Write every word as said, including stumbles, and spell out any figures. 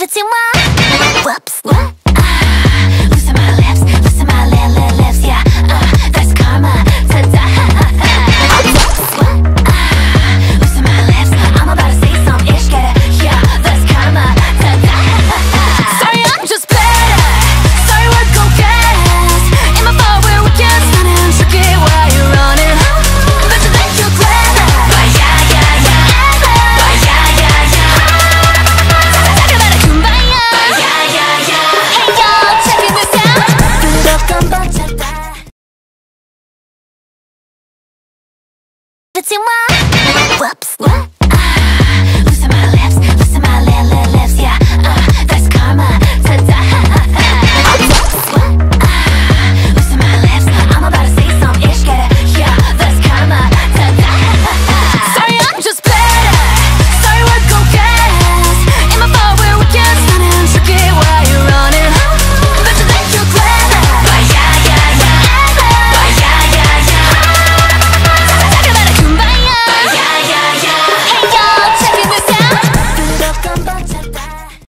That's in my whoops. What? Uh, loosen my lips, loosen my li li lips. Yeah, uh, that's karma. Ta-da. Whoops. What? Uh, loosen my lips. I'm about to say some ish. Get it? Yeah, that's karma. Ta-da. Sorry, I'm just better. Sorry, we're go-getters. In my forward weekends, running tricky while you're running. But you think you're clever. But yeah, yeah, yeah. But yeah, yeah, yeah. Talking about a kumbaya. But yeah, yeah, yeah. Hey y'all, checking this out. 무조건 버텼다. That's in my